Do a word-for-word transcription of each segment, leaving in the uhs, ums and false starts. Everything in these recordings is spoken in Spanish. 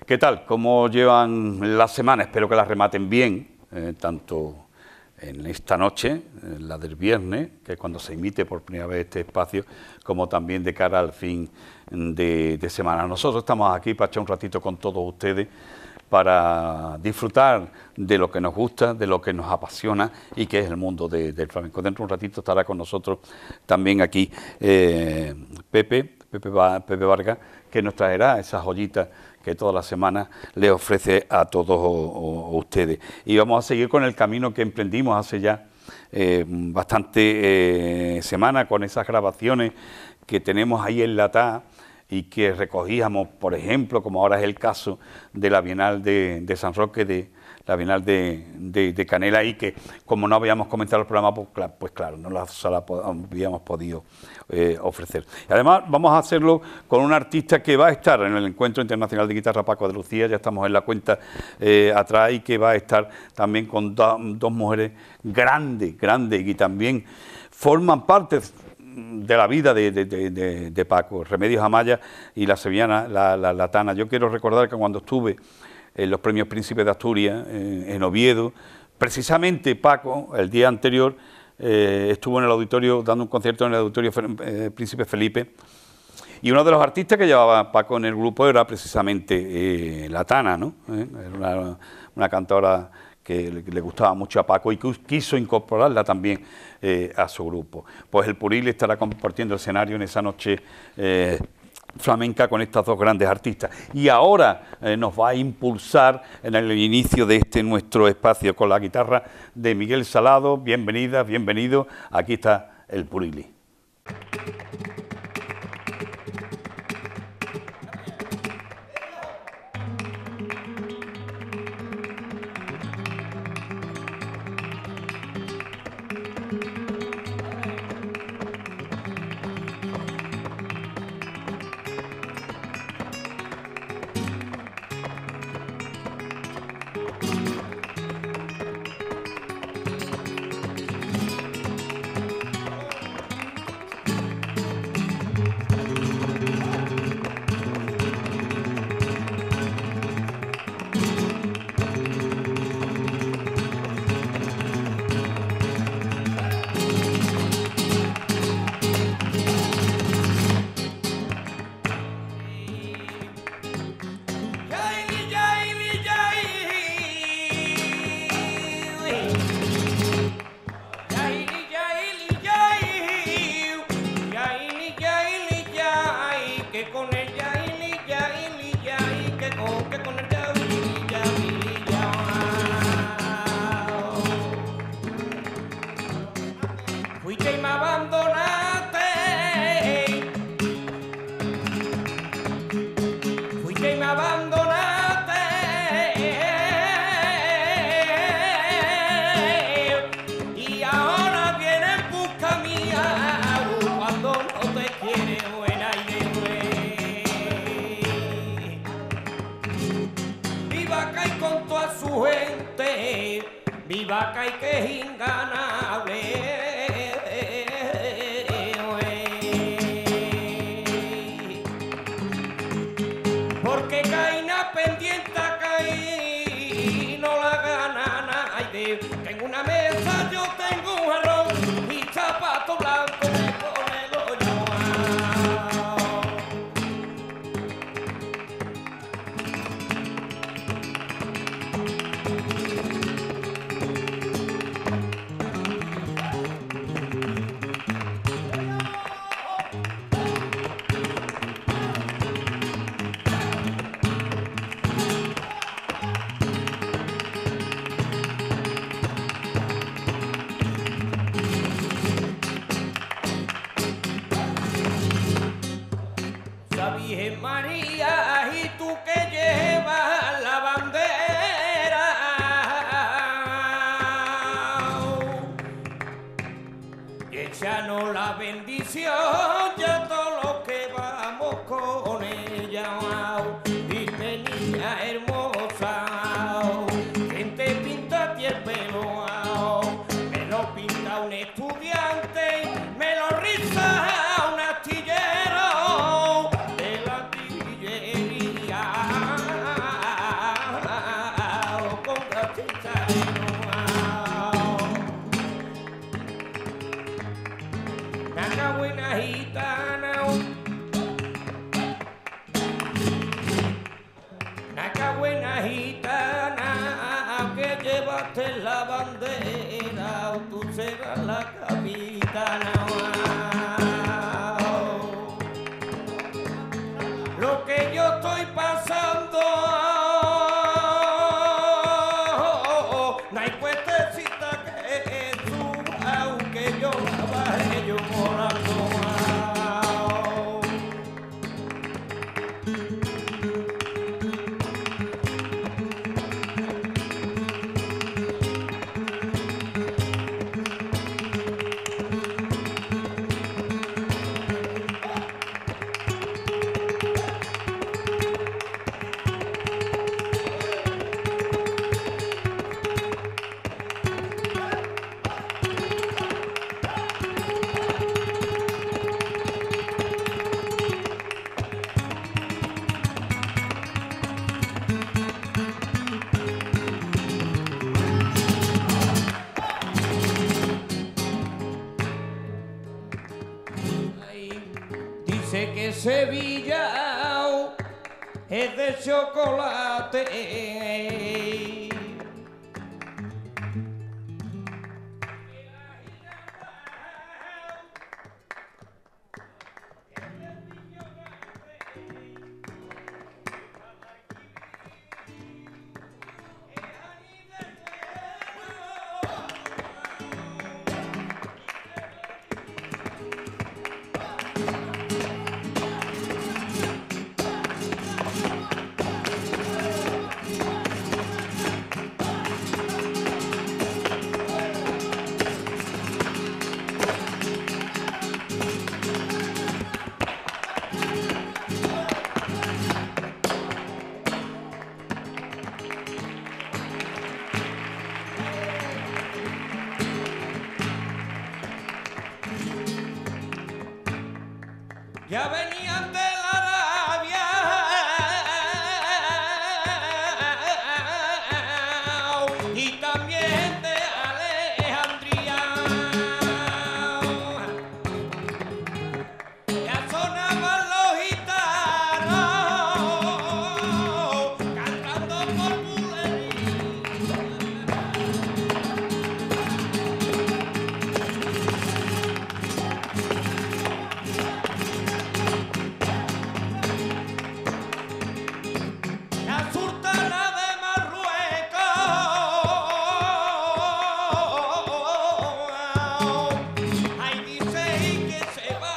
¿Qué tal? ¿Cómo llevan la semana? Espero que la rematen bien, eh, tanto en esta noche, en la del viernes, que es cuando se emite por primera vez este espacio, como también de cara al fin de, de semana. Nosotros estamos aquí para echar un ratito con todos ustedes, para disfrutar de lo que nos gusta, de lo que nos apasiona y que es el mundo de, del flamenco. Dentro de un ratito estará con nosotros también aquí eh, Pepe, Pepe, Pepe Vargas, que nos traerá esas joyitas que todas las semanas le ofrece a todos o, o, ustedes. Y vamos a seguir con el camino que emprendimos hace ya eh, bastante eh, semanas, con esas grabaciones que tenemos ahí enlatadas y que recogíamos, por ejemplo, como ahora es el caso de la Bienal de, de San Roque, de la Bienal de, de, de Canela, y que como no habíamos comenzado el programa, pues, pues claro, no la, la habíamos podido eh, ofrecer. Y además vamos a hacerlo con un artista que va a estar en el Encuentro Internacional de Guitarra Paco de Lucía, ya estamos en la cuenta eh, atrás, y que va a estar también con do, dos mujeres grandes, grandes, y que también forman parte de la vida de, de, de, de, de Paco, Remedios Amaya y la sevillana, la, la, la Tana. Yo quiero recordar que cuando estuve en los premios Príncipes de Asturias, eh, en Oviedo, precisamente Paco, el día anterior, eh, estuvo en el auditorio, dando un concierto en el auditorio eh, Príncipe Felipe, y uno de los artistas que llevaba Paco en el grupo era precisamente eh, la Tana, ¿no? Eh, era una, una cantora que le, le gustaba mucho a Paco y que quiso incorporarla también eh, a su grupo. Pues el Purili estará compartiendo el escenario en esa noche eh, flamenca con estas dos grandes artistas. Y ahora eh, nos va a impulsar en el inicio de este nuestro espacio con la guitarra de Miguel Salado. Bienvenida, bienvenido. Aquí está el Purili. buena gitana, naca buena gitana, aunque llevaste la bandera, tú serás la capitana. Lo que yo estoy pasando, no hay cuestecita que suba, aunque yo la baje, yo morando. Dice que Sevilla es de chocolate. Ya venían de la Arabia y también de Alejandría. Ya sonaban los gitanos cantando por bulería. La sultana de Marruecos, ahí dice que se va.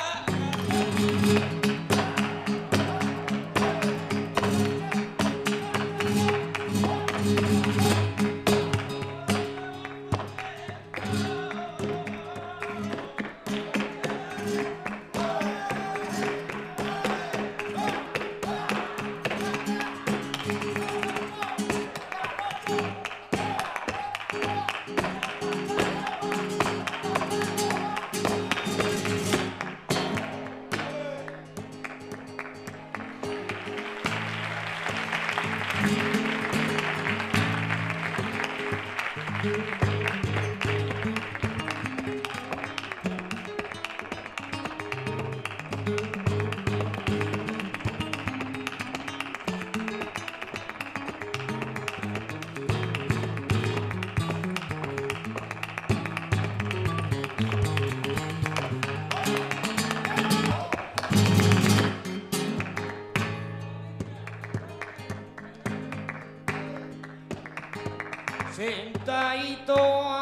Sentadito,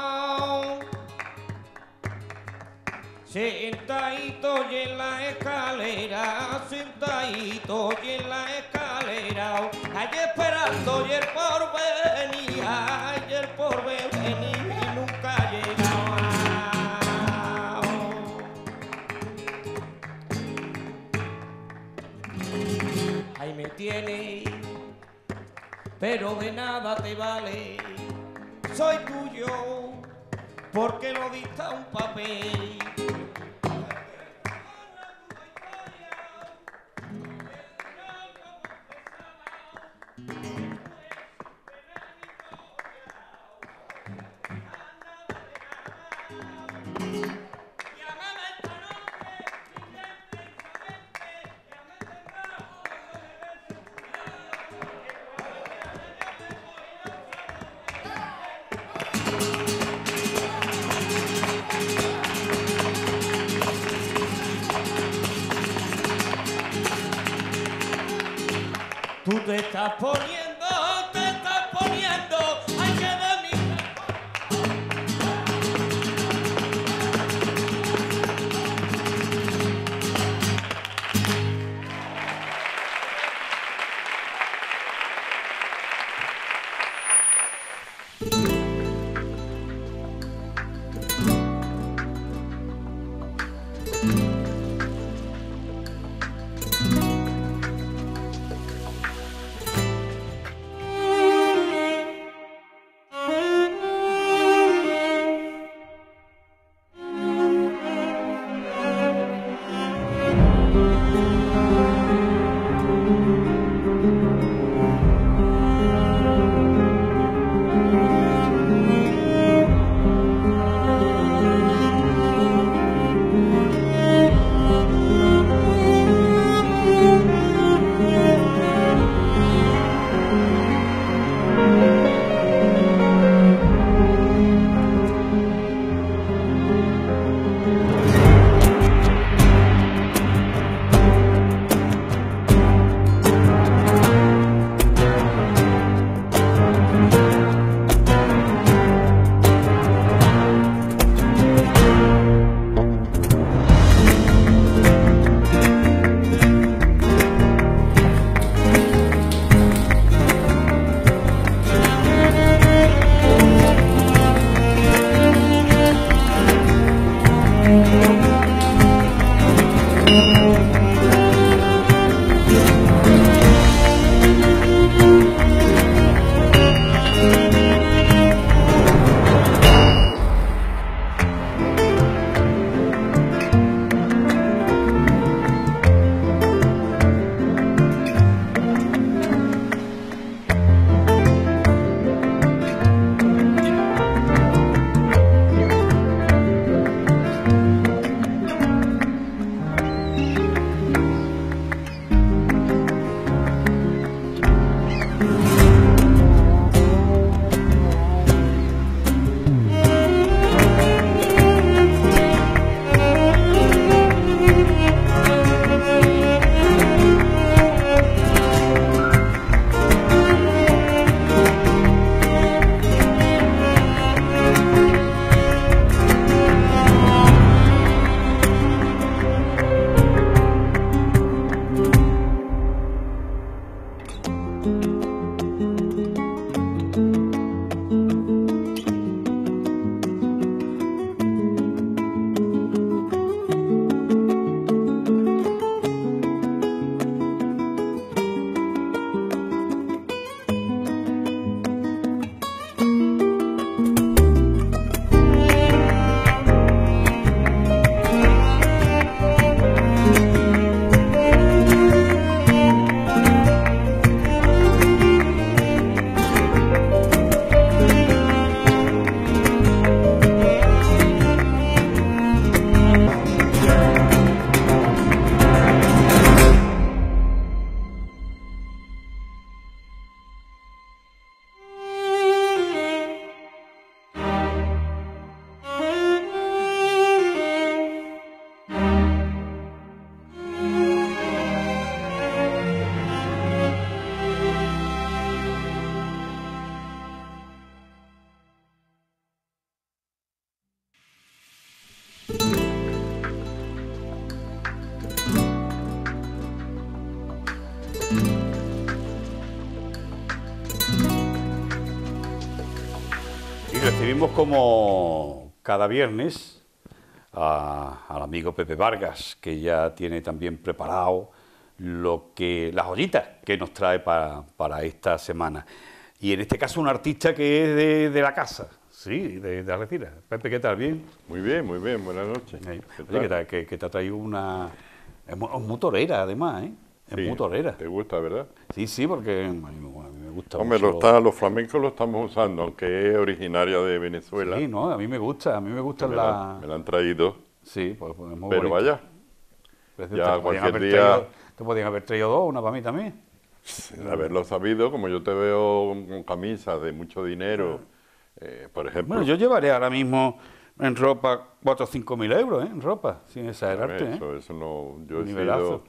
sentadito y en la escalera, sentadito y en la escalera, ahí esperando y el porvenir, ay, el porvenir nunca llegaba. Ahí me tiene, pero de nada te vale. Soy tuyo porque lo dicta un papel. Tú te estás poniendo, te estás poniendo, hay que de mí. Y recibimos como cada viernes a, al amigo Pepe Vargas, que ya tiene también preparado lo que, las joyitas que nos trae para, para esta semana. Y en este caso un artista que es de, de la casa, sí, de, de Algeciras. Pepe, ¿qué tal? ¿Bien? Muy bien, muy bien, buenas noches. Oye, ¿qué tal? Que, que te ha traído una... Es muy, es muy torera, además, ¿eh? Es sí, muy torera. ¿Te gusta, verdad? Sí, sí, porque a mí, a mí me gusta Hombre, mucho. lo está, los flamencos lo estamos usando, aunque es originaria de Venezuela. Sí, no, a mí me gusta, a mí me gusta me la... la, me la han traído. Sí, pues, pues es muy Pero bonito. vaya, Pero ya te podían cualquier haber día- traído- te podían haber traído dos, una para mí también. de haberlo sabido, como yo te veo con camisas de mucho dinero, eh, por ejemplo. Bueno, yo llevaré ahora mismo en ropa cuatro o cinco mil euros, ¿eh? En ropa, sin exagerarte, ¿eh? Eso, eso no, yo he Un nivelazo. sido,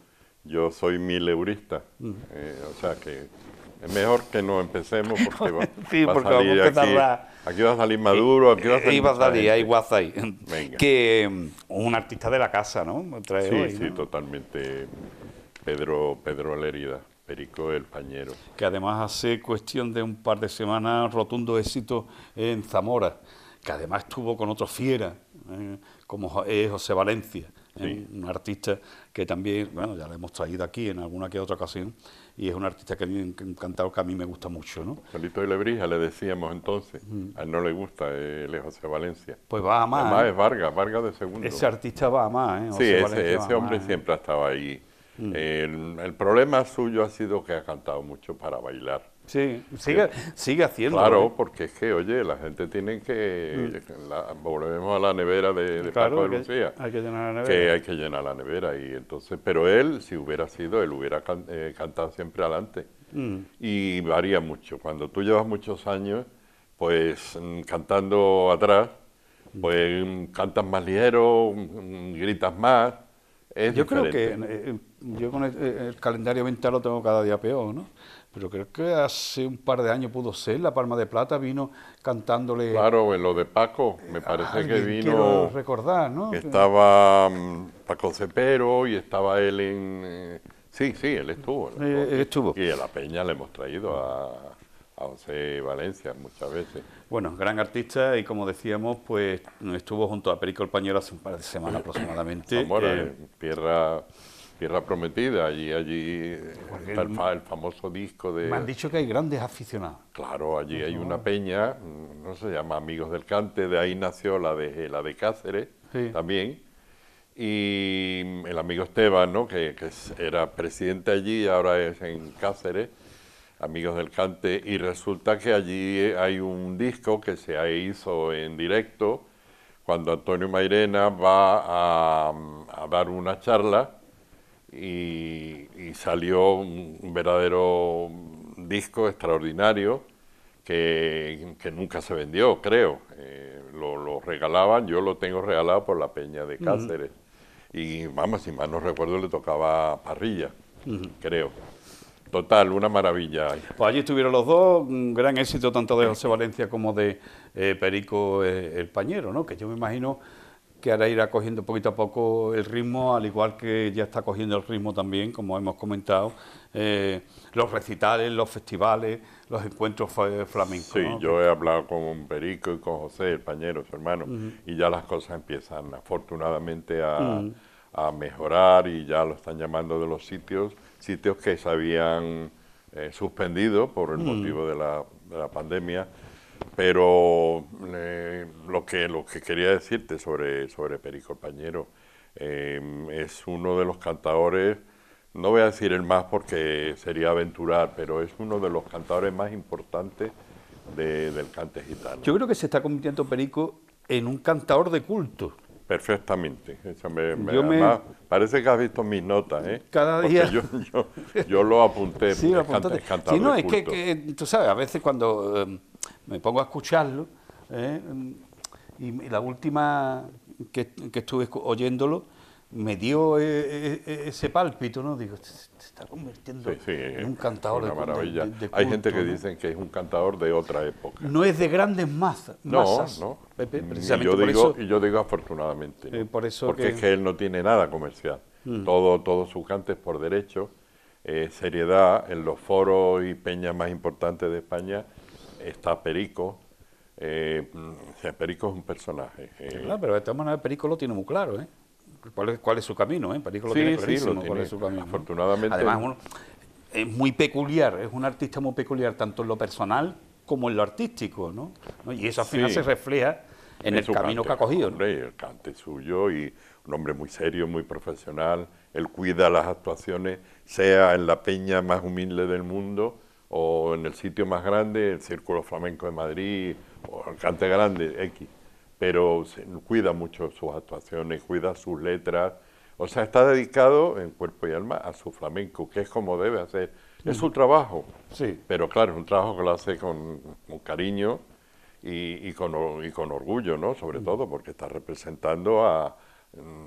yo soy mileurista, mm. eh, o sea que es mejor que no empecemos porque va, sí, va porque a salir vamos a aquí, la... aquí va a salir Maduro, aquí va a salir va a salir, hay WhatsApp. Venga. Que um, un artista de la casa, ¿no? Trae sí, hoy, sí, ¿no? totalmente. Pedro, Pedro Lérida, Perico el Pañero. Que además hace cuestión de un par de semanas rotundo éxito en Zamora, que además estuvo con otro fiera, eh, como es José Valencia, sí. eh, un artista que también, bueno, ya lo hemos traído aquí en alguna que otra ocasión, y es un artista que a mí, un cantador que a mí me gusta mucho, ¿no? Solito de Lebrija le decíamos entonces, mm. a él no le gusta, él es José Valencia. Pues va a más. Además ¿eh? es Vargas, Vargas de segundo. Ese artista va a más, ¿eh? José sí, ese, ese hombre más, siempre ¿eh? ha estado ahí. Mm. El, el problema suyo ha sido que ha cantado mucho para bailar. Sí, sigue, sigue haciendo. Claro, ¿eh? porque es que, oye, la gente tiene que... Mm. La, volvemos a la nevera de, de claro, Paco de que, Lucía. Hay que llenar la nevera. Que hay que llenar la nevera. y entonces Pero él, si hubiera sido, él hubiera can, eh, cantado siempre adelante. Mm. Y varía mucho. Cuando tú llevas muchos años, pues cantando atrás, pues mm. cantas más ligero, mm, gritas más. Es yo diferente. creo que eh, yo con el, el calendario mental lo tengo cada día peor, ¿no? Pero creo que hace un par de años pudo ser, La Palma de Plata vino cantándole... Claro, en lo de Paco, me parece que vino... Quiero recordar, ¿no? Que estaba um, Paco Cepero y estaba él en... Eh, sí, sí, él estuvo. Él estuvo. Eh, estuvo. Y a La Peña le hemos traído a, a José Valencia muchas veces. Bueno, gran artista y como decíamos, pues estuvo junto a Perico el Pañero hace un par de semanas aproximadamente. Zamora, eh, tierra... Tierra Prometida, allí, allí está el, fa, el famoso disco de... Me han dicho que hay grandes aficionados. Claro, allí hay una peña, no se llama Amigos del Cante, de ahí nació la de la de Cáceres, sí. también, y el amigo Esteban, ¿no? que, que era presidente allí, ahora es en Cáceres, Amigos del Cante, y resulta que allí hay un disco que se hizo en directo, cuando Antonio Mairena va a, a dar una charla, Y, y salió un, un verdadero disco extraordinario que, que nunca se vendió, creo. Eh, lo, lo regalaban, yo lo tengo regalado por la Peña de Cáceres. Uh-huh. Y vamos, si mal no recuerdo, le tocaba Parrilla, uh-huh. creo. Total, una maravilla. Pues allí estuvieron los dos, un gran éxito tanto de José Valencia como de eh, Perico eh, el Pañero, ¿no? Que yo me imagino que ahora irá cogiendo poquito a poco el ritmo, al igual que ya está cogiendo el ritmo también, como hemos comentado, eh, los recitales, los festivales, los encuentros flamencos. Sí, ¿no? yo he hablado con Perico y con José, el Pañero, su hermano, uh-huh. y ya las cosas empiezan afortunadamente a, uh-huh. a mejorar y ya lo están llamando de los sitios, sitios que se habían eh, suspendido por el uh-huh. motivo de la, de la pandemia. Pero eh, lo que lo que quería decirte sobre, sobre Perico el Pañero, eh, es uno de los cantadores, no voy a decir el más porque sería aventurar, pero es uno de los cantadores más importantes de, del cante gitano. Yo creo que se está convirtiendo Perico en un cantador de culto. Perfectamente. Eso me, me, me... además, parece que has visto mis notas, ¿eh? Cada día. Yo, yo, yo lo apunté. Sí, lo apuntaste. Es sí, no, es que, que, tú sabes, a veces cuando eh, me pongo a escucharlo, eh, y, y la última que, que estuve oyéndolo, me dio eh, eh, ese pálpito, ¿no? Digo, se está convirtiendo sí, sí, en un cantador una de, maravilla. de, de, de culto, Hay gente que ¿no? dicen que es un cantador de otra época. No es de grandes masas. No, masas, no. Pepe, precisamente y, yo por digo, eso, y yo digo afortunadamente, ¿no? eh, por eso porque que... es que él no tiene nada comercial. Mm. Todo, todo su cante es por derecho. Eh, seriedad, en los foros y peñas más importantes de España está Perico. Eh, o sea, Perico es un personaje. Eh, sí, claro, pero de todas maneras Perico lo tiene muy claro, ¿eh? ¿Cuál es, cuál es su camino? ¿eh? Perico lo sí, tiene clarísimo, sí, lo tiene, cuál es su camino. Afortunadamente. Además, uno, es muy peculiar, es un artista muy peculiar, tanto en lo personal como en lo artístico, ¿no? ¿No? Y eso al final sí. se refleja en, en el camino cante, que ha cogido. Hombre, ¿no? El cante suyo y un hombre muy serio, muy profesional. Él cuida las actuaciones, sea en la peña más humilde del mundo o en el sitio más grande, el Círculo Flamenco de Madrid o el Cante Grande, X. Pero se, cuida mucho sus actuaciones, cuida sus letras. O sea, está dedicado en cuerpo y alma a su flamenco, que es como debe hacer. Mm. Es su trabajo, sí. Pero claro, es un trabajo que lo hace con, con cariño y, y, con, y con orgullo, ¿no? Sobre mm. todo porque está representando a,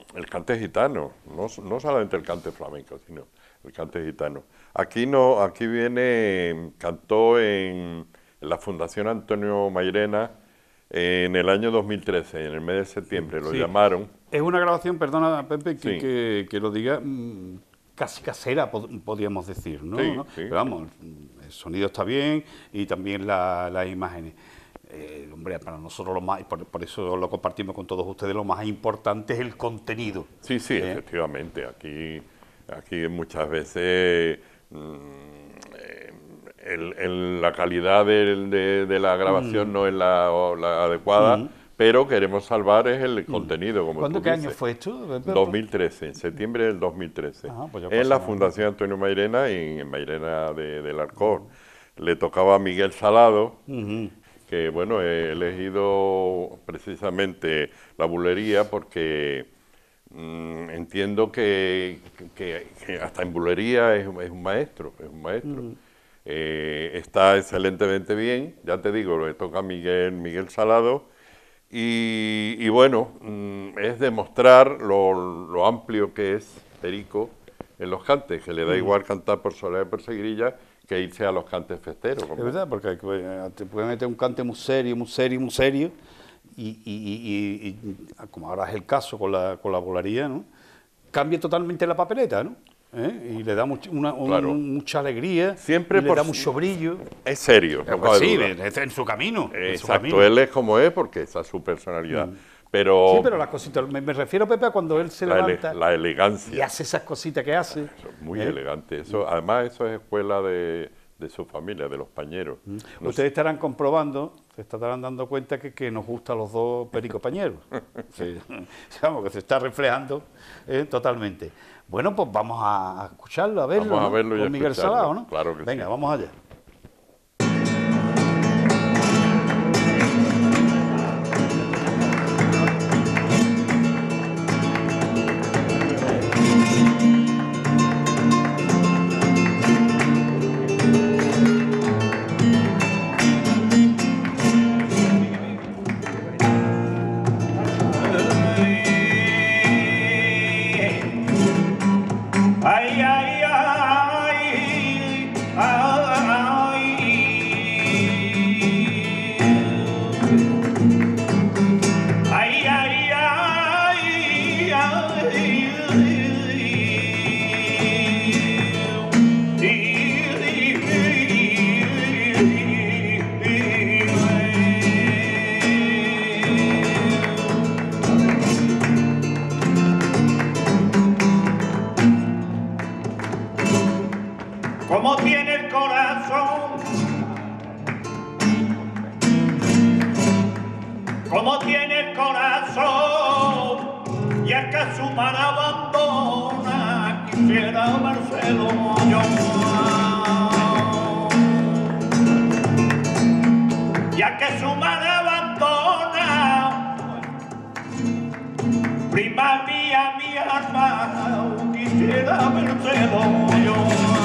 el cante gitano, no, no solamente el cante flamenco, sino el cante gitano. Aquí no, aquí viene, cantó en, en la Fundación Antonio Mairena en el año dos mil trece, en el mes de septiembre, lo sí. llamaron. Es una grabación, perdona Pepe, que, Sí. que, que lo diga, mmm, casi casera, pod podríamos decir, ¿no? Sí, ¿no? sí. Pero vamos, el sonido está bien y también la, las imágenes. Eh, hombre, para nosotros lo más, y por, por eso lo compartimos con todos ustedes, lo más importante es el contenido. Sí, sí, ¿eh? efectivamente. Aquí, aquí muchas veces mmm, el, el, la calidad de, de, de la grabación mm. no es la, la adecuada, mm. pero queremos salvar es el mm. contenido, como ¿Cuándo, tú qué dices. año fue esto? dos mil trece, en septiembre del dos mil trece. Ajá, pues en la Fundación Antonio Mairena, y en Mairena de, del Arcor. Mm. Le tocaba a Miguel Salado, mm-hmm. que bueno, he elegido precisamente la bulería porque mmm, entiendo que, que, que hasta en bulería es, es un maestro, es un maestro. Mm. Eh, está excelentemente bien, ya te digo, le toca a Miguel, Miguel Salado, y, y bueno, mmm, es demostrar lo, lo amplio que es Perico en los cantes, que le da mm. igual cantar por soleá y por seguirilla que irse a los cantes festeros. Es verdad, porque te puede meter un cante muy serio, muy serio, muy serio, y, y, y, y como ahora es el caso con la, con la volaría, ¿no? Cambia totalmente la papeleta, ¿no? ¿Eh? Y le da much, una, claro. un, mucha alegría, siempre y le da mucho brillo. Es serio, eh, pues sí, es en su camino. Eh, en su exacto, camino. Él es como es porque esa es su personalidad. Mm. Pero sí, pero las cositas, me, me refiero, Pepe, a cuando él se la levanta ele la elegancia. y hace esas cositas que hace. Eso es muy ¿eh? elegante. Eso, además, eso es escuela de, de su familia, de los pañeros. Mm. No Ustedes estarán comprobando, se estarán dando cuenta que, que nos gustan los dos Perico Pañeros. Sí, digamos que se está reflejando eh, totalmente. Bueno, pues vamos a escucharlo, a verlo, vamos a verlo ¿no? y Con Miguel escucharlo. Salado, ¿no? Claro que Venga, sí. vamos allá. Como tiene el corazón, como tiene el corazón, y es que su mar abandona, quisiera Marcelo yo. Ya que su mar abandona, prima mía, mi alma, quisiera Marcelo yo.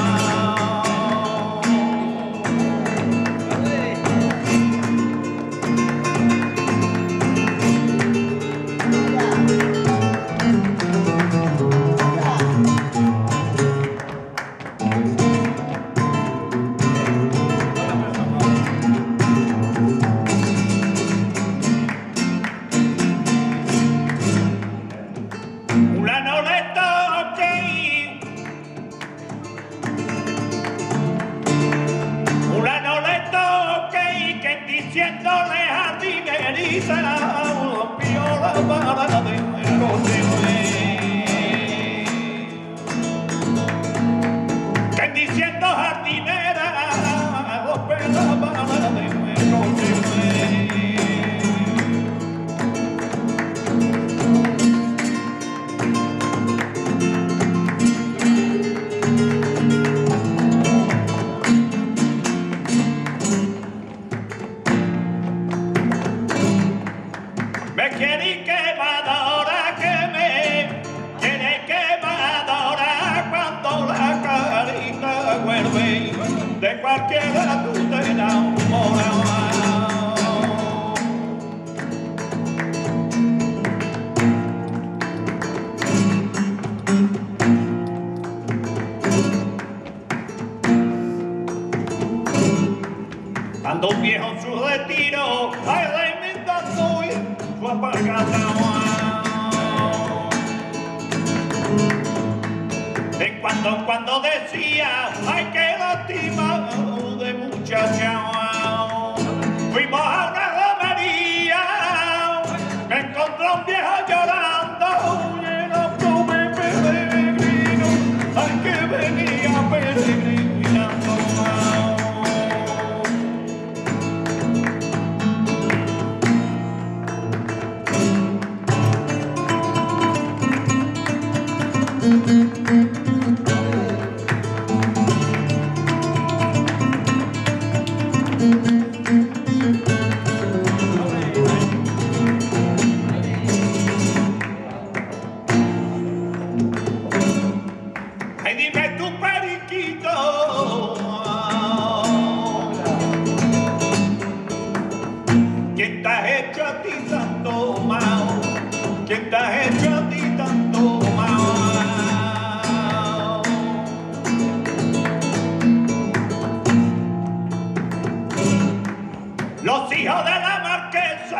Diciéndole a Tiguerita, piola para de que diciendo jardinera, piola para de me quiere quemadora que me quiere quemadora cuando la carita vuelve de cualquiera tú te enamoras. retiro, ay, reinventando y su apagada. De cuando en cuando decía, ay, qué lástima de muchacha. Fuimos a una romería, me encontró un viejo llorando, y era pobre peregrino, ay, que venía peregrinando. Ay, dime tu periquito, ¿quién te has hecho a ti tanto mal? ¿Quién te has hecho a ti tanto mal? Los hijos de la marquesa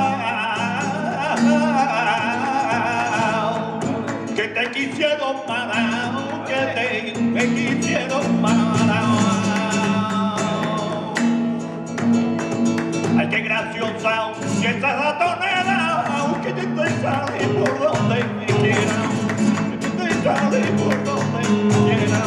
que te quisieron matar, que te, me quisieron matar. Ay, qué graciosa, y esa ratonera, que yo estoy saliendo por donde me quiera, que yo estoy saliendo por donde me quiera.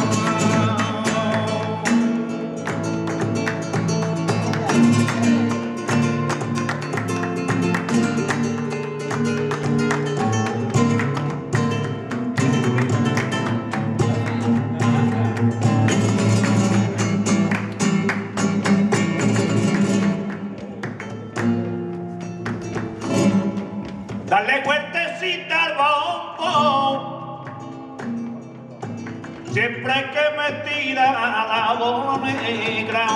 Dale vueltecita al bombo, siempre que me tira la bola negra.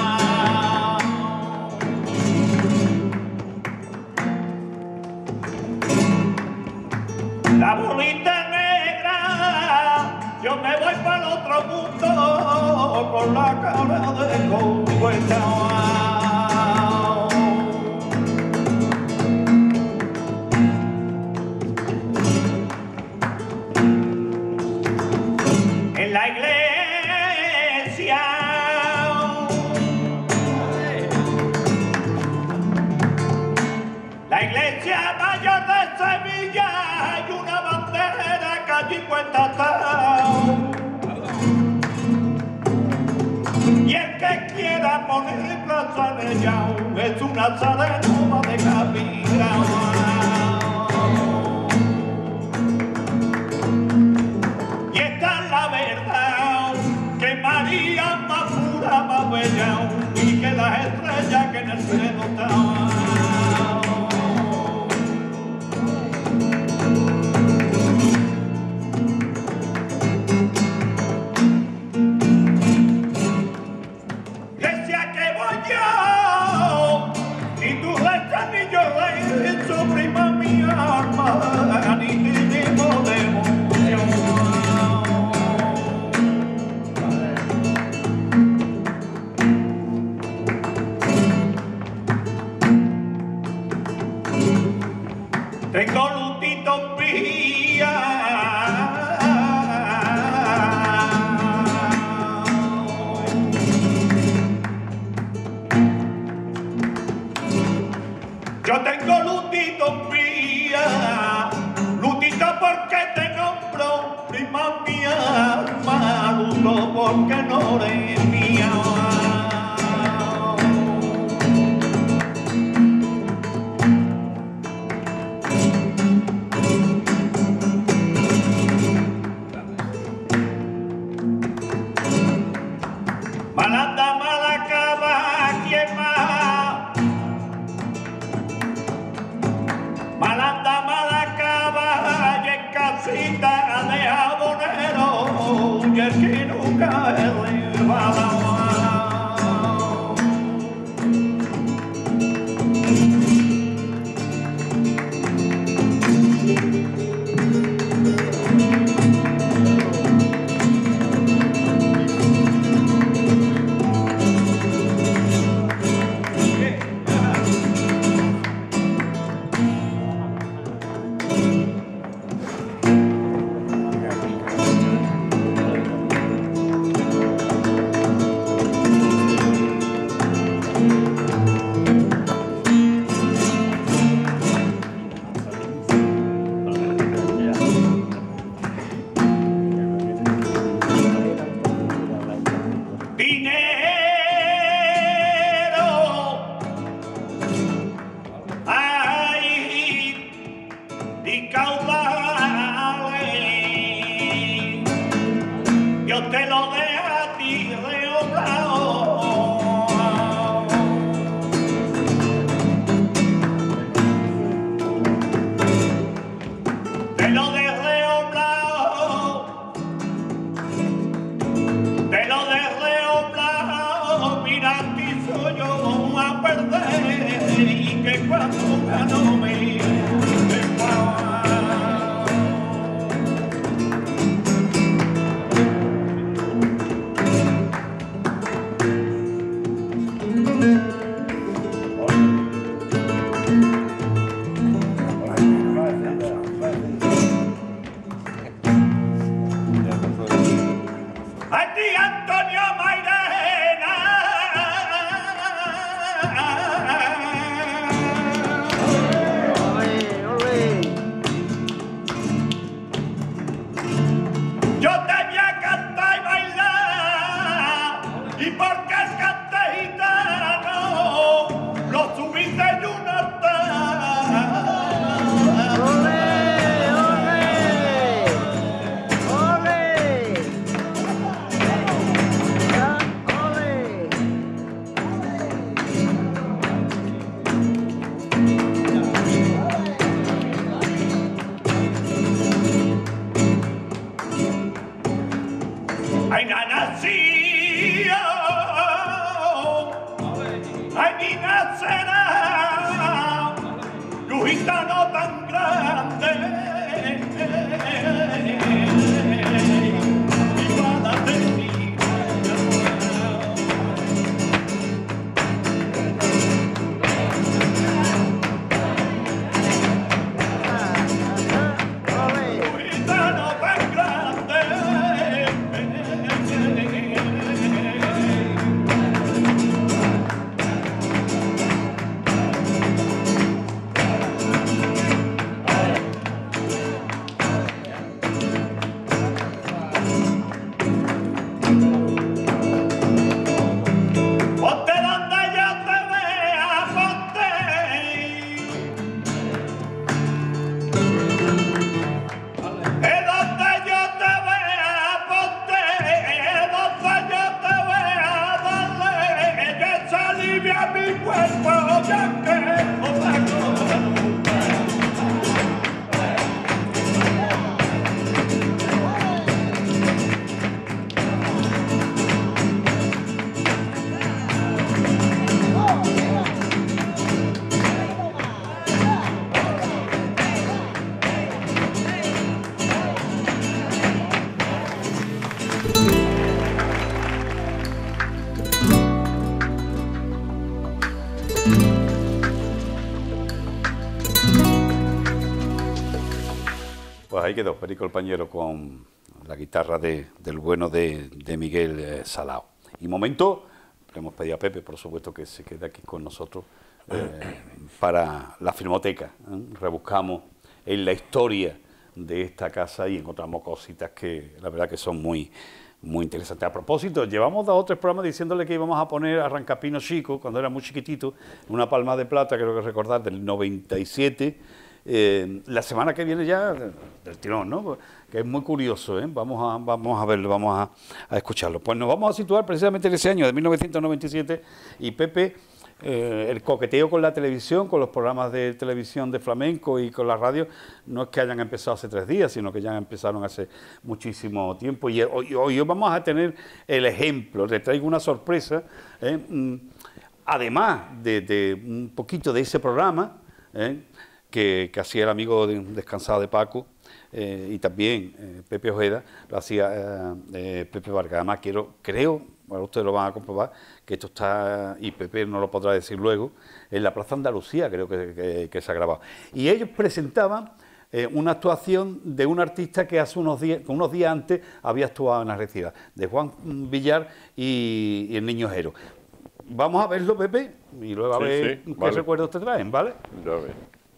La bolita negra, yo me voy para el otro mundo con la cara de concuesta. En la iglesia, la iglesia mayor de Sevilla, hay una bandera que allí cuenta atao. Y el que quiera poner plaza en ella es un nazareno de Capira. Y esta es la verdad, que María más pura, más bella, y que las estrellas que en el cielo estaban. Decía que voy yo, ni tú rezas ni yo rezo, prima mi alma, ni tenemos devoción. Tengo lutito pía, yo tengo lutito pía, lutito porque te nombro, prima mía, luto porque no eres mía. Malanda, malacaba, ¿quién más? Malanda, malacaba, y en casita de jabonero, y el que nunca es rebala. te lo dejo a ti reoblado. Te lo de reoblado, te lo de reoblado, mira aquí soy yo a perder y que cuando gano me Ahí quedó Perico el Pañero con la guitarra de, del bueno de, de Miguel eh, Salao. Y momento, le hemos pedido a Pepe, por supuesto, que se quede aquí con nosotros eh, para la filmoteca. ¿eh? Rebuscamos en la historia de esta casa y encontramos cositas que la verdad que son muy, muy interesantes. A propósito, llevamos dos o tres programas diciéndole que íbamos a poner a Rancapino Chico, cuando era muy chiquitito, una palma de plata, creo que recordar, del noventa y siete. Eh, la semana que viene ya del tirón, ¿no? Que es muy curioso, ¿eh? Vamos a, vamos a verlo, vamos a, a escucharlo. Pues nos vamos a situar precisamente en ese año de mil novecientos noventa y siete y Pepe, eh, el coqueteo con la televisión, con los programas de televisión de flamenco y con la radio, no es que hayan empezado hace tres días, sino que ya empezaron hace muchísimo tiempo y hoy, hoy vamos a tener el ejemplo, les traigo una sorpresa, ¿eh? Además de, de un poquito de ese programa, ¿eh? Que, que hacía el amigo de, descansado de Paco eh, y también eh, Pepe Ojeda, lo hacía eh, eh, Pepe Vargas. Además, quiero, creo, bueno, ustedes lo van a comprobar, que esto está, y Pepe no lo podrá decir luego, en la Plaza Andalucía creo que, que, que se ha grabado. Y ellos presentaban eh, una actuación de un artista que hace unos días, unos días antes había actuado en Algeciras, de Juan Villar y, y el Niño Jero. Vamos a verlo, Pepe, y luego a sí, ver sí, qué vale. recuerdos te traen, ¿vale? Ya ves.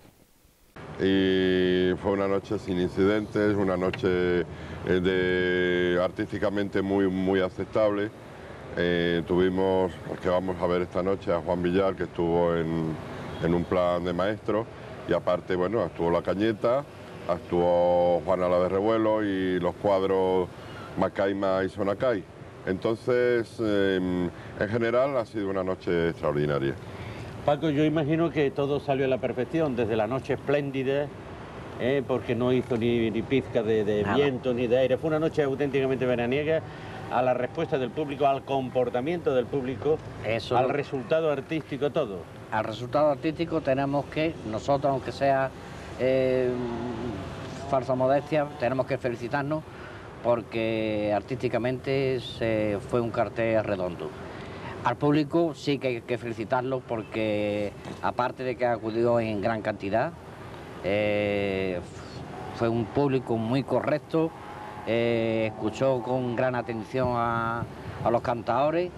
Y fue una noche sin incidentes, una noche eh, de, artísticamente muy, muy aceptable. Eh, tuvimos, porque vamos a ver esta noche, a Juan Villar, que estuvo en, en un plan de maestro, y aparte, bueno, actuó La Cañeta, actuó Juana la de Revuelo y los cuadros Macaima y Sonacay. Entonces, eh, en general ha sido una noche extraordinaria. Paco, yo imagino que todo salió a la perfección, desde la noche espléndida, eh, porque no hizo ni, ni pizca de, de viento ni de aire. Fue una noche auténticamente veraniega, a la respuesta del público, al comportamiento del público, Eso al lo... resultado artístico, todo. Al resultado artístico tenemos que, nosotros, aunque sea eh, falsa modestia, tenemos que felicitarnos porque artísticamente se fue un cartel redondo. Al público sí que hay que felicitarlo porque, aparte de que acudió en gran cantidad, eh, fue un público muy correcto, eh, escuchó con gran atención a, a los cantadores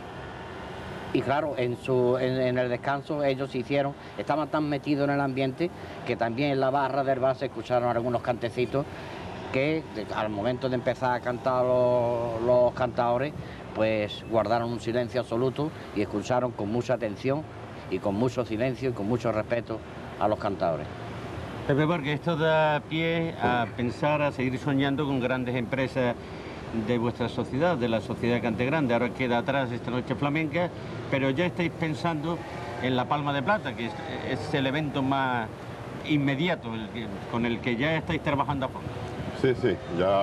y claro, en, su, en, en el descanso ellos hicieron, estaban tan metidos en el ambiente que también en la barra del bar se escucharon algunos cantecitos que al momento de empezar a cantar los, los cantadores, pues guardaron un silencio absoluto y escucharon con mucha atención y con mucho silencio y con mucho respeto a los cantadores. Pepe, porque esto da pie a pensar, a seguir soñando con grandes empresas de vuestra sociedad, de la sociedad Cantegrande. Ahora queda atrás esta noche flamenca, pero ya estáis pensando en la Palma de Plata, que es, es el evento más inmediato, el que, con el que ya estáis trabajando a fondo. Sí, sí,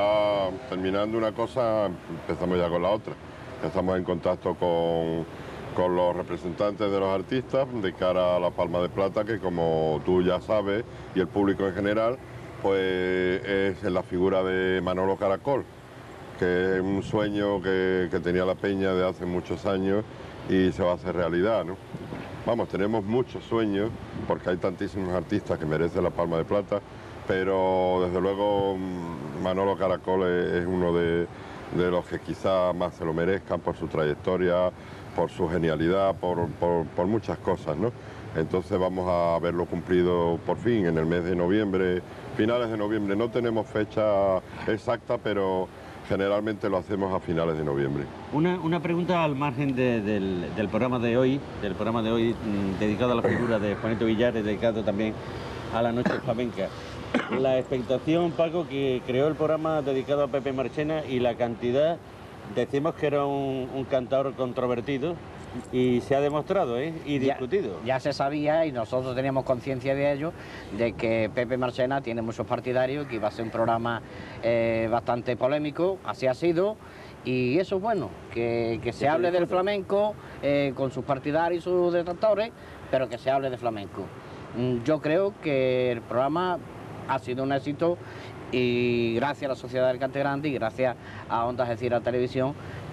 ya terminando una cosa, empezamos ya con la otra. Estamos en contacto con, con los representantes de los artistas de cara a la Palma de Plata, que como tú ya sabes, y el público en general, pues es en la figura de Manolo Caracol, que es un sueño que, que tenía la Peña de hace muchos años y se va a hacer realidad, ¿no? Vamos, tenemos muchos sueños, porque hay tantísimos artistas que merecen la Palma de Plata, pero desde luego Manolo Caracol es, es uno de, de los que quizá más se lo merezcan por su trayectoria, por su genialidad, por, por, por muchas cosas, ¿no? Entonces vamos a verlo cumplido por fin en el mes de noviembre, finales de noviembre. No tenemos fecha exacta, pero generalmente lo hacemos a finales de noviembre. Una, una pregunta al margen de, del, del programa de hoy, del programa de hoy mmm, dedicado a la figura de Juanito Villar, dedicado también a la noche flamenca. La expectación, Paco, que creó el programa dedicado a Pepe Marchena y la cantidad, decimos que era un, un cantador controvertido y se ha demostrado, ¿eh? Y discutido. Ya, ya se sabía y nosotros teníamos conciencia de ello, de que Pepe Marchena tiene muchos partidarios, que iba a ser un programa eh, bastante polémico, así ha sido. Y eso es bueno, que, que se hable del flamenco eh, con sus partidarios y sus detractores, pero que se hable de flamenco. Yo creo que el programa ha sido un éxito y gracias a la Sociedad del Cantegrande y gracias a Onda Algeciras Televisión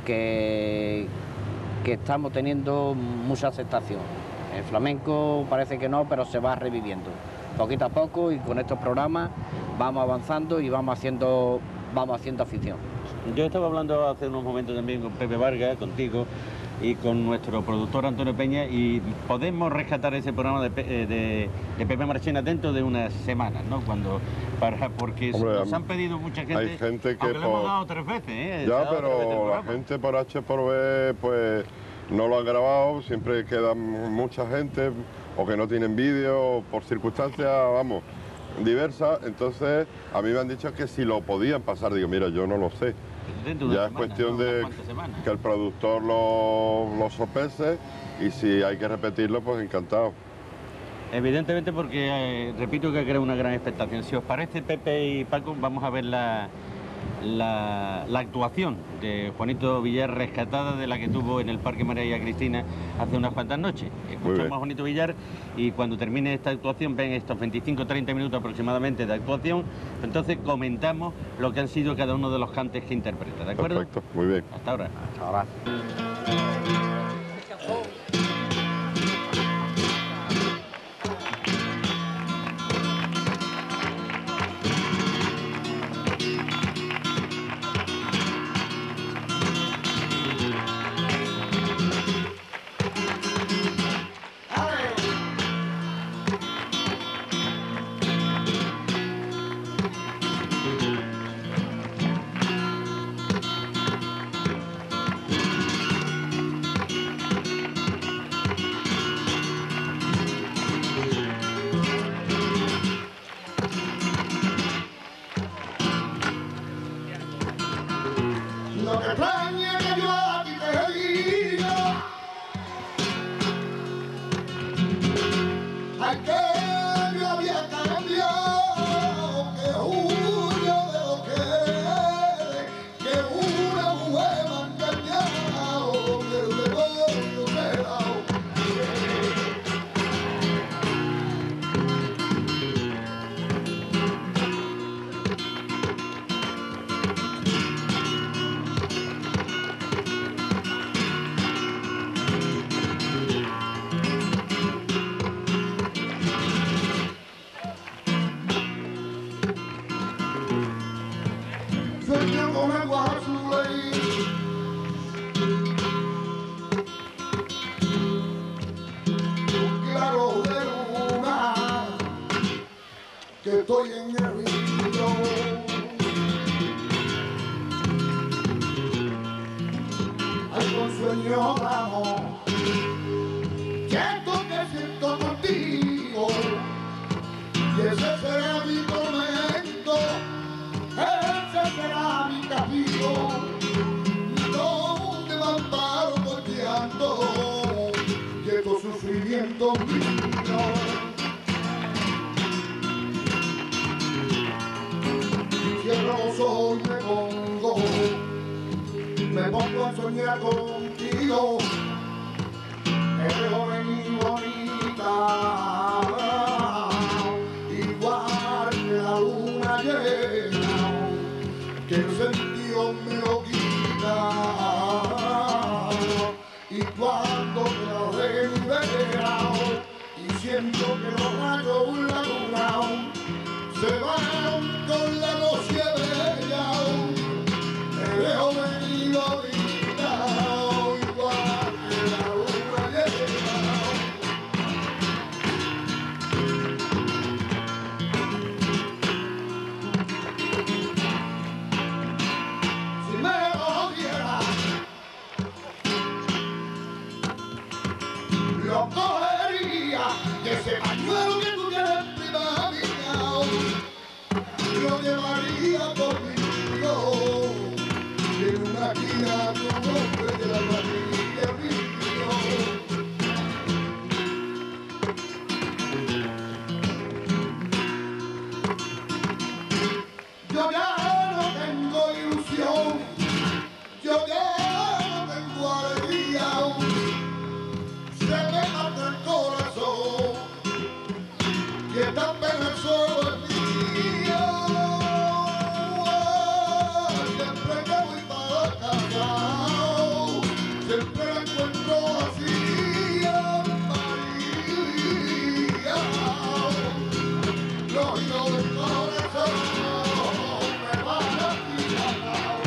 que, que estamos teniendo mucha aceptación. El flamenco parece que no, pero se va reviviendo poquito a poco y con estos programas vamos avanzando y vamos haciendo, vamos haciendo afición. Yo estaba hablando hace unos momentos también con Pepe Vargas, contigo, y con nuestro productor Antonio Peña, y podemos rescatar ese programa de, de, de Pepe Marchena dentro de unas semanas, ¿no? Cuando, para, porque Hombre, nos han pedido mucha gente, hay gente que aunque por... lo hemos dado tres veces, ¿eh? Ya, pero la gente por H por B, pues no lo han grabado, siempre quedan mucha gente, o que no tienen vídeo, por circunstancias, vamos, diversas. Entonces, a mí me han dicho que si lo podían pasar, digo, mira, yo no lo sé. Dentro de ya es semana, cuestión ¿no? de que el productor lo, lo sopese y si hay que repetirlo, pues encantado. Evidentemente porque, eh, repito, que crea una gran expectación. Si os parece, Pepe y Paco, vamos a ver la, la, la actuación de Juanito Villar rescatada de la que tuvo en el Parque María Cristina hace unas cuantas noches. Escuchamos a Juanito Villar y cuando termine esta actuación, ven estos veinticinco a treinta minutos aproximadamente de actuación, entonces comentamos lo que han sido cada uno de los cantes que interpreta, ¿de acuerdo? Perfecto, muy bien. Hasta ahora. Hasta ahora. No te extrañes que yo a ti te diga, ay, que yo había cambiado, que juro de lo que eres, que una mujer me ha engañado, que el demonio me ha dado. Sueño con aguas azules, un claro de luna, que estoy en el río. Hay con sueño de amor, que esto que siento contigo, y ese será mi tormento. Ese será mi castigo, donde me amparo por llanto y estos sufrimientos míos. Cierro los ojos y me pongo, me pongo a soñar contigo, eres joven y bonita, igual que la luna llena, que el sentido me lo quita, y cuando me lo libera y siento que los rayos de la luna se van con la noche bella, me dejo venir ahorita, igual que la luna llena. Lo cogería, y ese pañuelo que tú tienes prima mía, lo llevaría conmigo, en una esquina tu nombre de la familia mío. Yo ya no tengo ilusión, yo ya no tengo alegría, se me mata el corazón y esta pena solo es mía. Siempre que voy para casa, siempre la encuentro vacía, María. Los hilos del corazón me van a tirar.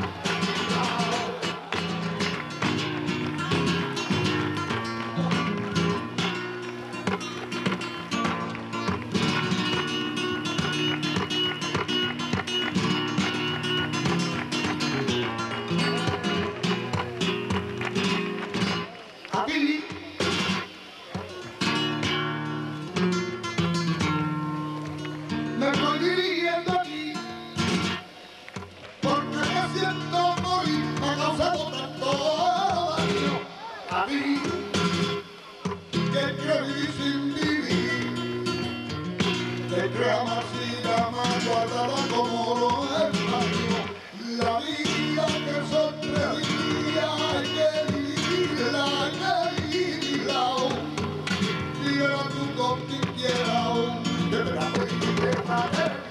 A ti me estoy dirigiendo aquí, porque me siento morir, me ha causado tanto daño. A ti que quiero vivir sin vivir, que creo amar sin amar, guardada como lo extraño. La vida que son tres días hay que vivirla, hay que vivirla. Vívela tú con quien quiera, de verdad y de manera.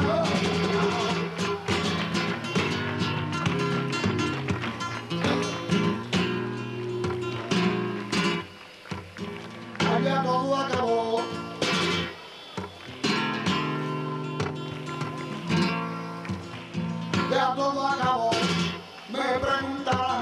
Allá todo acabó, ya todo acabó, me preguntará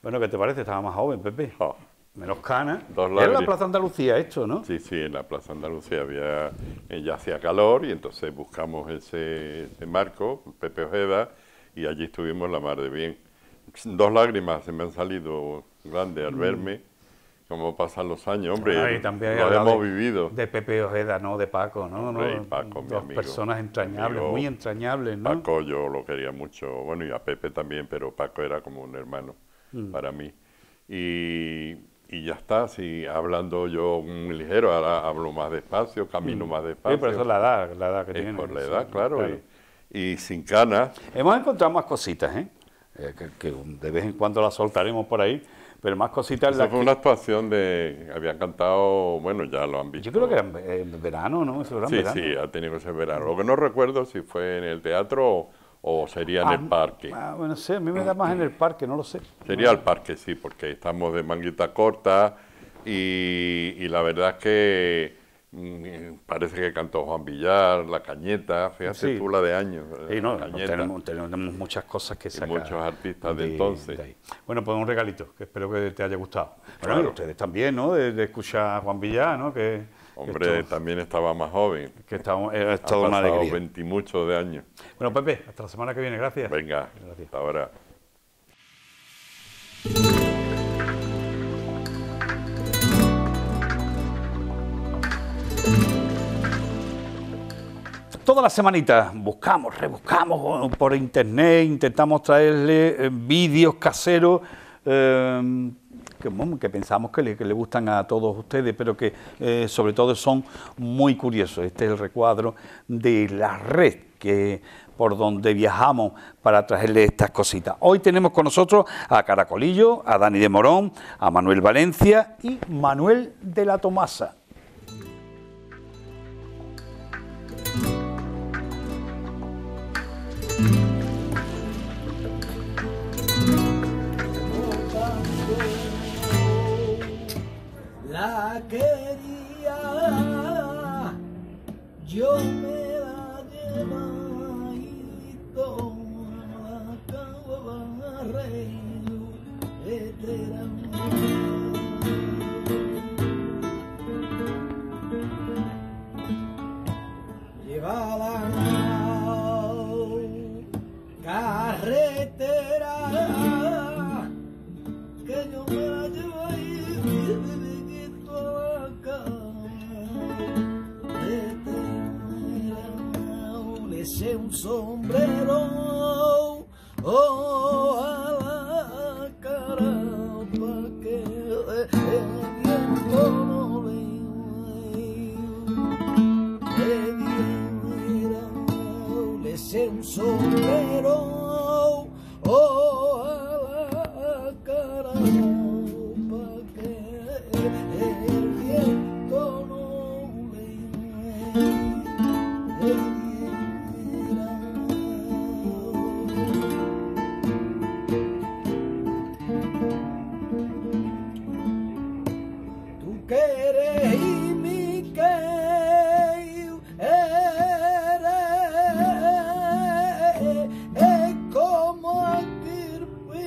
Bueno, ¿qué te parece? Estaba más joven, Pepe. Oh. Menos canas. Dos Era la lágrimas. Plaza Andalucía esto, ¿no? Sí, sí, en la Plaza Andalucía había, eh, ya hacía calor y entonces buscamos ese, ese marco, Pepe Ojeda, y allí estuvimos la mar de bien. Dos lágrimas se me han salido grandes al verme, como pasan los años, hombre, Ay, también lo al lado hemos de- vivido. De Pepe Ojeda, no de Paco, ¿no? Hombre, no y Paco, mi Dos amigo, personas entrañables, amigo. muy entrañables, ¿no? Paco yo lo quería mucho, bueno, y a Pepe también, pero Paco era como un hermano Mm. para mí. Y, y ya está, sí, hablando yo muy ligero, ahora hablo más despacio, camino más despacio. Sí, pero eso es la edad, la edad que Es tiene. por la sí, edad, claro, Y, y sin canas. Hemos encontrado más cositas, ¿eh? Eh, que, que de vez en cuando las soltaremos por ahí, pero más cositas... Esa las fue que- una actuación de... Habían cantado, bueno, ya lo han visto. Yo creo que era en, ve- en verano, ¿no? Eso era en Sí, verano. sí, ha tenido que ser verano. Lo que no recuerdo si fue en el teatro o, o sería en Ah, el parque. Ah, bueno, sí, a mí me da más en el parque, no lo sé. Sería el parque, sí, porque estamos de manguita corta y, y la verdad es que mm, parece que cantó Juan Villar, La Cañeta, fíjate Sí. tú la de años. Y no, La Cañeta. tenemos, tenemos muchas cosas que Y sacar. muchos artistas de entonces. ahí. Bueno, pues un regalito, que espero que te haya gustado. Bueno, Claro. y ustedes también, ¿no? De, de escuchar a Juan Villar, ¿no? Que, Hombre, que esto- también estaba más joven. que estamos- es Ha toda una pasado alegría. veintimuchos de años. Bueno, Pepe, hasta la semana que viene, gracias. Venga, Gracias. hasta ahora. Todas las semanitas buscamos, rebuscamos por internet, intentamos traerle eh, vídeos caseros eh, que, bueno, que pensamos que le, que le gustan a todos ustedes, pero que eh, sobre todo son muy curiosos. Este es el recuadro de la red que por donde viajamos para traerle estas cositas. Hoy tenemos con nosotros a Caracolillo, a Dani de Morón, a Manuel Valencia y Manuel de la Tomasa. La quería, yo me la llevaba y toda la cabarreo, este era llevaba carretera que yo me la llevo ahí y me quito la cama. Le eché un sombrero oh, a la cara pa' que el viento no le le eché un sombrero oh, a la cara pa' que el viento no le diera. Tú que eres y mi que eres es como aquel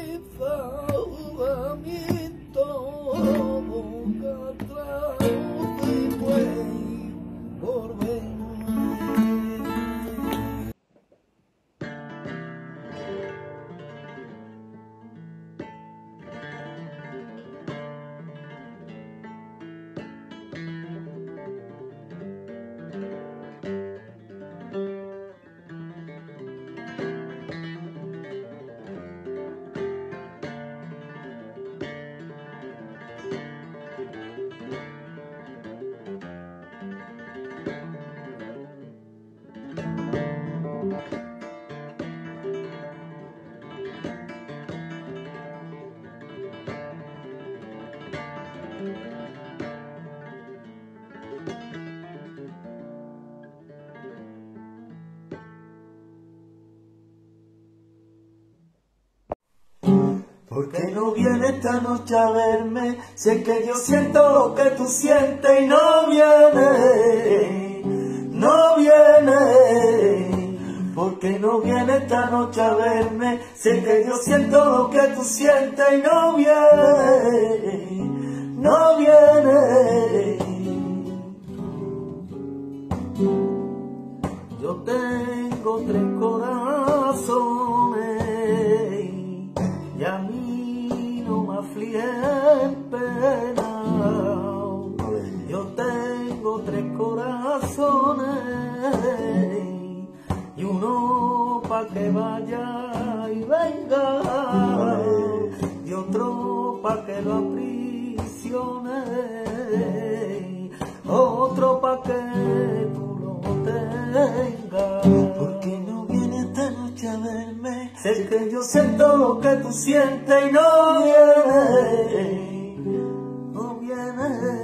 pensamiento que trajo después volver. ¿Por qué no vienes esta noche a verme? Si es que yo siento lo que tú sientes y no vienes, no vienes. ¿Por porque no viene esta noche a verme, sé que yo siento lo que tú sientes y no viene, no viene. Yo tengo tres corazones y a mí no me afligen pena. Yo tengo tres corazones y uno pa' que vaya y venga y otro pa' que lo aprisione, otro pa' que tú lo tengas. Porque no viene esta noche a verme, sé que yo siento lo que tú sientes y no viene, no viene.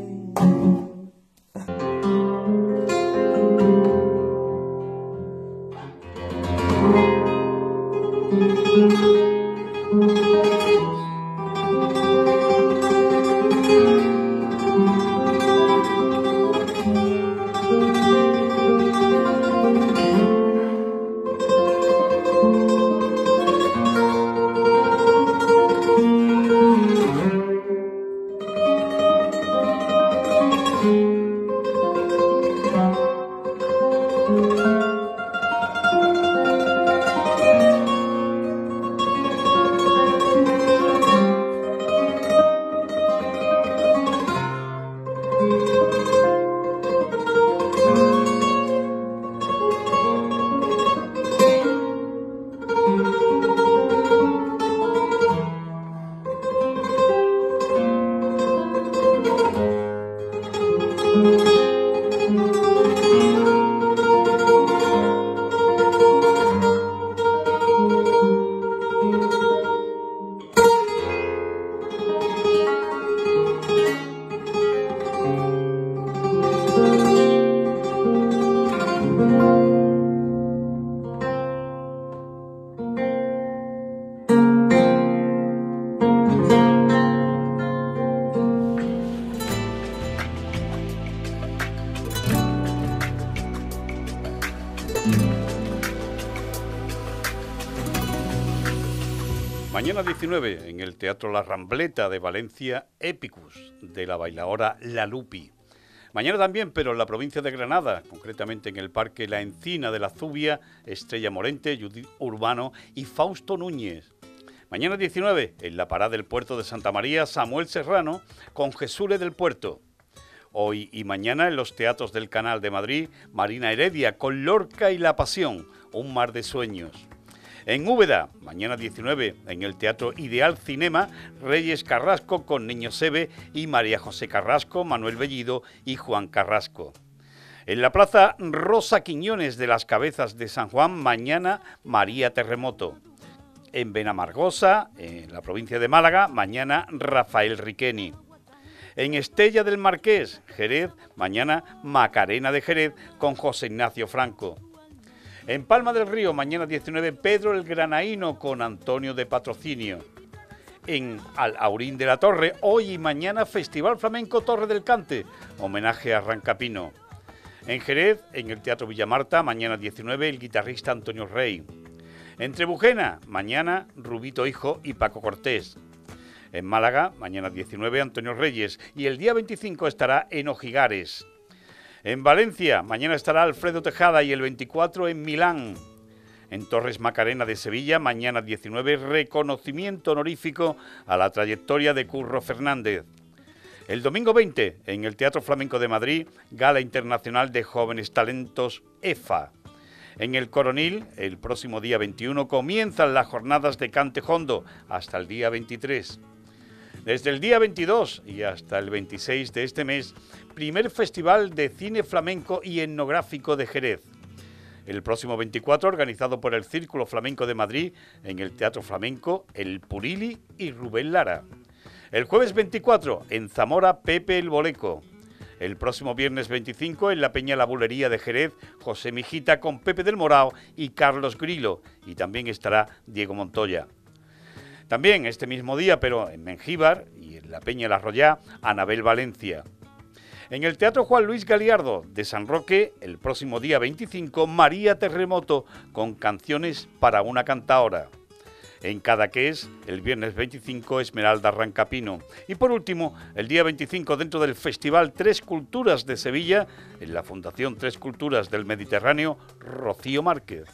Mañana diecinueve, en el Teatro La Rambleta de Valencia, Épicus, de la bailaora La Lupi. Mañana también, pero en la provincia de Granada, concretamente en el Parque La Encina de la Zubia, Estrella Morente, Judith Urbano y Fausto Núñez. Mañana diecinueve, en la parada del puerto de Santa María, Samuel Serrano, con Jesús del Puerto. Hoy y mañana en los teatros del Canal de Madrid, Marina Heredia, con Lorca y La Pasión, un mar de sueños. En Úbeda, mañana diecinueve, en el Teatro Ideal Cinema, Reyes Carrasco con Niño Sebe y María José Carrasco, Manuel Bellido y Juan Carrasco. En la Plaza Rosa Quiñones de las Cabezas de San Juan, mañana María Terremoto. En Benamargosa, en la provincia de Málaga, mañana Rafael Riqueni. En Estella del Marqués, Jerez, mañana Macarena de Jerez con José Ignacio Franco. En Palma del Río, mañana diecinueve, Pedro el Granaíno con Antonio de Patrocinio. En Alhaurín de la Torre, hoy y mañana, Festival Flamenco Torre del Cante, homenaje a Rancapino. En Jerez, en el Teatro Villamarta, mañana diecinueve, el guitarrista Antonio Rey. En Trebujena, mañana, Rubito Hijo y Paco Cortés. En Málaga, mañana diecinueve, Antonio Reyes. Y el día veinticinco estará en Ojigares. En Valencia, mañana estará Alfredo Tejada y el veinticuatro en Milán. En Torres Macarena de Sevilla, mañana diecinueve, reconocimiento honorífico a la trayectoria de Curro Fernández. El domingo veinte, en el Teatro Flamenco de Madrid, Gala Internacional de Jóvenes Talentos E F A. En el Coronil, el próximo día veintiuno, comienzan las jornadas de Cante Jondo hasta el día veintitrés. Desde el día veintidós y hasta el veintiséis de este mes, primer Festival de Cine Flamenco y Etnográfico de Jerez. El próximo veinticuatro, organizado por el Círculo Flamenco de Madrid, en el Teatro Flamenco, El Purili y Rubén Lara. El jueves veinticuatro, en Zamora, Pepe el Boleco. El próximo viernes veinticinco, en la Peña La Bulería de Jerez, José Mijita con Pepe del Morao y Carlos Grilo. Y también estará Diego Montoya. También este mismo día, pero en Mengíbar y en la Peña La Royá, Anabel Valencia. En el Teatro Juan Luis Galiardo de San Roque, el próximo día veinticinco, María Terremoto, con canciones para una cantaora. En Cadaqués, el viernes veinticinco, Esmeralda Rancapino. Y por último, el día veinticinco, dentro del Festival Tres Culturas de Sevilla, en la Fundación Tres Culturas del Mediterráneo, Rocío Márquez.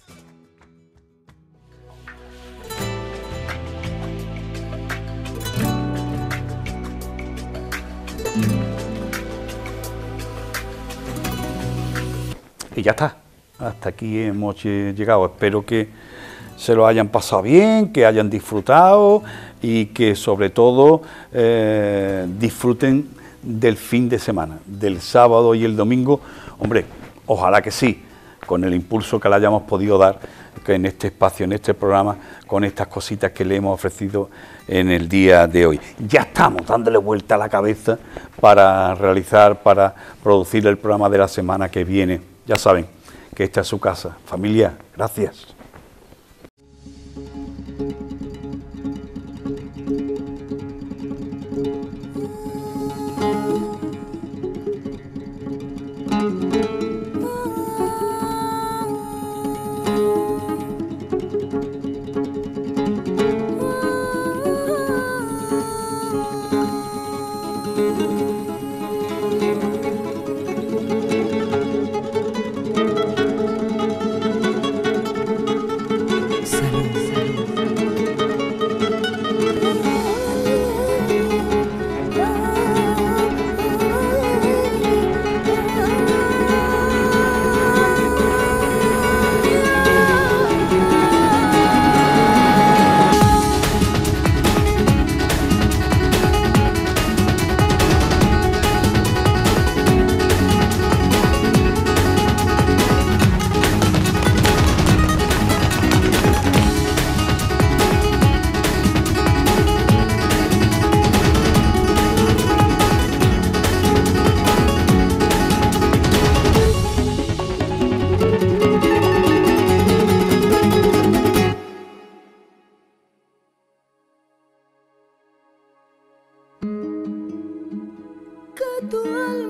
Y ya está, hasta aquí hemos llegado. Espero que se lo hayan pasado bien, que hayan disfrutado y que sobre todo eh, disfruten del fin de semana, del sábado y el domingo. Hombre, ojalá que sí, con el impulso que le hayamos podido dar que en este espacio, en este programa, con estas cositas que le hemos ofrecido en el día de hoy. Ya estamos dándole vuelta a la cabeza para realizar, para producir el programa de la semana que viene. Ya saben que esta es su casa. Familia, gracias. Tu alma